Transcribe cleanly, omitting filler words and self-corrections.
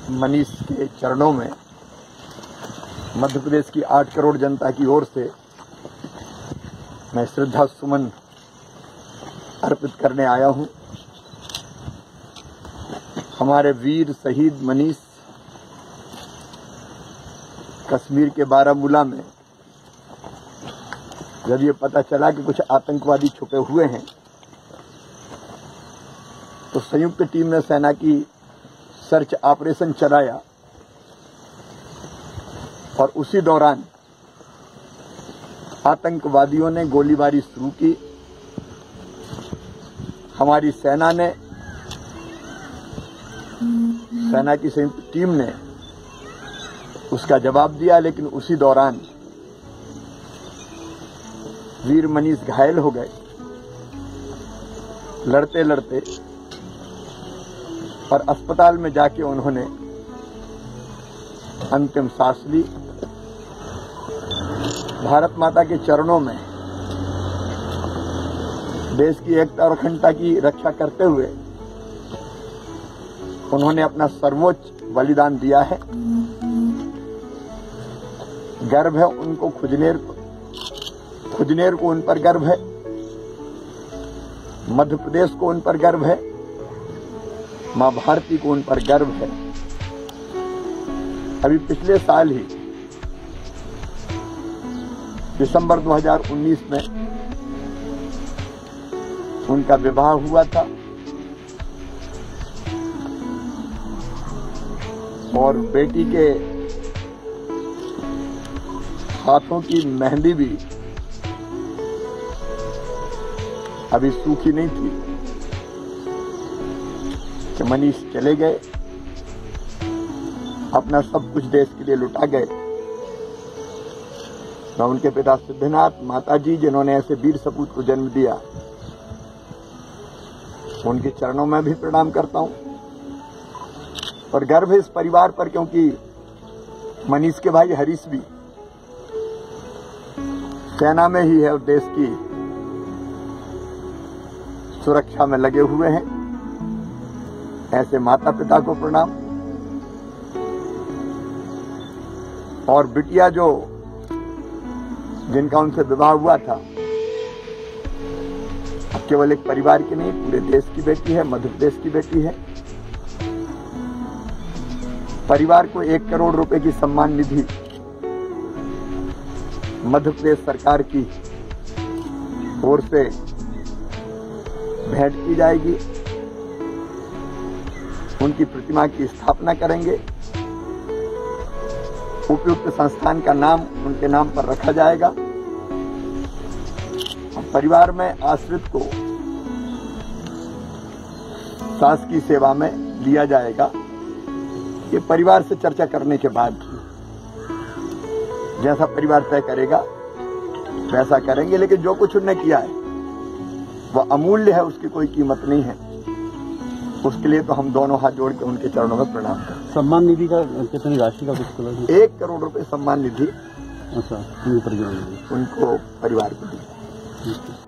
मनीष के चरणों में मध्य प्रदेश की 8 करोड़ जनता की ओर से मैं श्रद्धा सुमन अर्पित करने आया हूं। हमारे वीर शहीद मनीष कश्मीर के बारामूला में जब ये पता चला कि कुछ आतंकवादी छुपे हुए हैं तो संयुक्त टीम ने सेना की सर्च ऑपरेशन चलाया और उसी दौरान आतंकवादियों ने गोलीबारी शुरू की। हमारी सेना की संयुक्त टीम ने उसका जवाब दिया, लेकिन उसी दौरान वीर मनीष घायल हो गए लड़ते लड़ते, और अस्पताल में जाके उन्होंने अंतिम सांस ली। भारत माता के चरणों में देश की एकता और अखंडता की रक्षा करते हुए उन्होंने अपना सर्वोच्च बलिदान दिया है। गर्व है उनको, खुजनेर को उन पर गर्व है, मध्य प्रदेश को उन पर गर्व है, मां भारती को उन पर गर्व है। अभी पिछले साल ही दिसंबर 2019 में उनका विवाह हुआ था और बेटी के हाथों की मेहंदी भी अभी सूखी नहीं थी कि मनीष चले गए, अपना सब कुछ देश के लिए लुटा गए। मैं उनके पिता सिद्धनाथ, माताजी जिन्होंने ऐसे वीर सपूत को जन्म दिया, उनके चरणों में भी प्रणाम करता हूं। और गर्व है इस परिवार पर, क्योंकि मनीष के भाई हरीश भी सेना में ही है और देश की सुरक्षा में लगे हुए हैं। ऐसे माता पिता को प्रणाम। और बिटिया जो जिनका उनसे विवाह हुआ था, अब केवल एक परिवार की नहीं, पूरे देश की बेटी है, मध्य प्रदेश की बेटी है। परिवार को 1 करोड़ रुपए की सम्मान निधि मध्य प्रदेश सरकार की ओर से भेंट की जाएगी। उनकी प्रतिमा की स्थापना करेंगे। उपयुक्त संस्थान का नाम उनके नाम पर रखा जाएगा। परिवार में आश्रित को शासकीय सेवा में लिया जाएगा। ये परिवार से चर्चा करने के बाद जैसा परिवार तय करेगा वैसा करेंगे, लेकिन जो कुछ उन्होंने किया है वह अमूल्य है, उसकी कोई कीमत नहीं है। उसके लिए तो हम दोनों हाथ जोड़ के उनके चरणों में प्रणाम करें। सम्मान निधि का कितनी राशि का कुछ 1 करोड़ रुपए सम्मान निधि अच्छा उनको परिवार को दी।